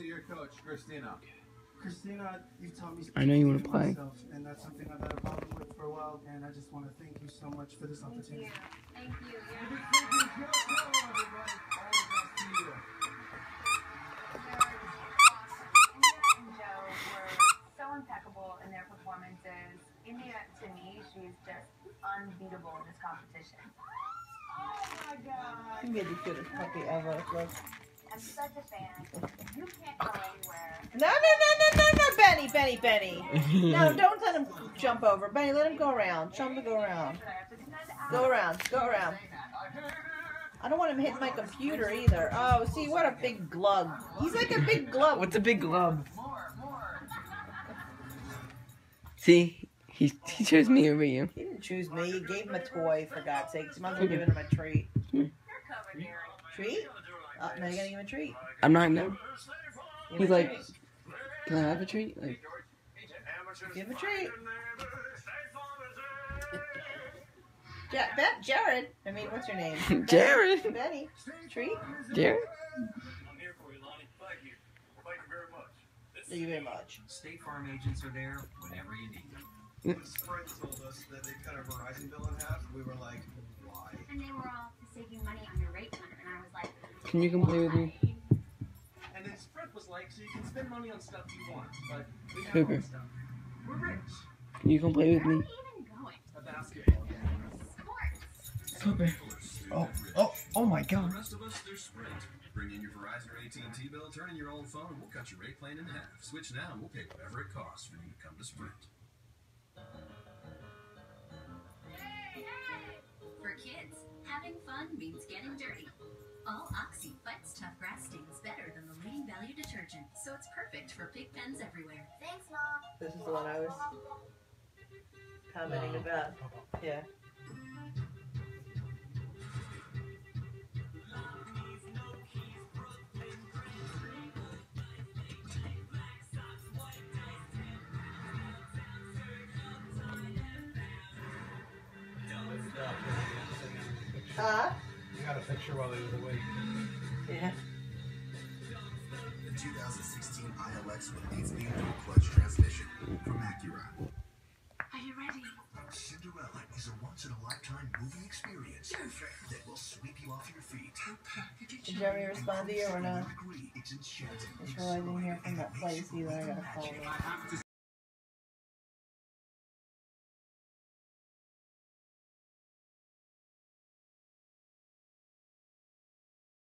Your coach, Christina. Christina, you've taught me I know you want to play. myself, and that's something I've had a problem with for a while, and I just want to thank you so much for this opportunity. Thank you. And Joe were so impeccable in their performances. India, to me, she's just unbeatable in this competition. Oh my God! You made the cutest puppy ever. Look. I'm such a fan. You can't go anywhere. No, Benny. No, don't let him jump over. Benny, let him go around. Show him to go around. Go around. I don't want him hitting my computer either. Oh, see, what a big glove. He's like a big glove. What's a big glove? See, he chose me over you. He didn't choose me. You gave him a toy, for God's sake. You might as well give him a treat. Treat? Oh, now you're gonna give him a treat. I'm not no. He's like, can I have a treat? Like, give him a treat. Jared. I mean, what's your name? Jared. Benny. Treat? Jared? I'm here for you, Lonnie. Thank you. Thank you very much. Thank you very much. State Farm agents are there whenever you need them. Sprint told us that they cut our Verizon bill in half. We were like, why? And they were all saving money on your rate plan, and I was like, Can you come play with me? And then Sprint was like, so you can spend money on stuff you want, but we have Cooper. all stuff. We're rich. Can you come play with where are me? we even going? A basketball game. Sports. Cooper. Oh my For God. the rest of us, there's Sprint. Bring in your Verizon or AT&T bill, turn in your old phone, we'll cut your rate plan in half. Switch now, and we'll pay whatever it costs for you to come to Sprint. For kids, having fun means getting dirty. All Oxy fights tough grass stains better than the leading value detergent, so it's perfect for pig pens everywhere. Thanks, Mom. This is the one I was commenting about. Yeah. Huh? You got a picture while he was away. Yeah. The 2016 ILX with 8-speed dual clutch transmission from Acura. Are you ready? Cinderella is a once-in-a-lifetime movie experience that will sweep you off your feet. Did Jeremy respond to you or not? It's enchanting. That's why I didn't hear from that place either. I gotta call him.